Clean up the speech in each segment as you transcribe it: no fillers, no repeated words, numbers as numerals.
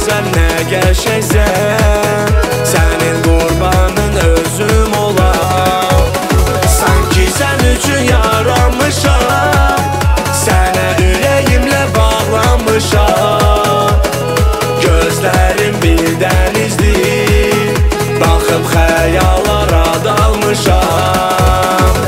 gözəl nə qəşəngsən, sənin qurbanın özüm olam. Sanki sən üçün yaranmışam, sənə ürəyimlə bağlanmışam. Gözlərim bir dənizdir, baxıb xəyallara dalmışam.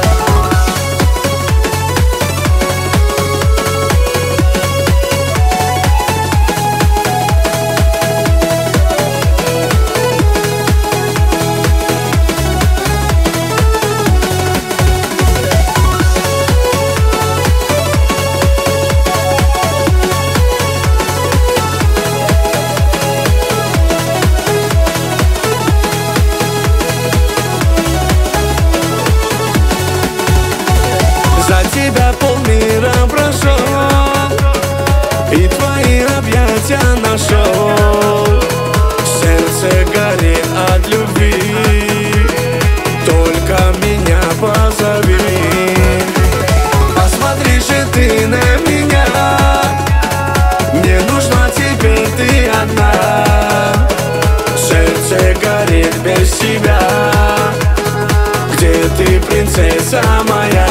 За тебя полмира прошел и твои объятия нашел. Сердце горит от любви, только меня позови. Посмотри же ты на меня, мне нужна теперь ты одна. Сердце горит без тебя, где ты, принцесса моя?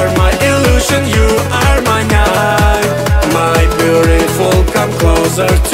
Closer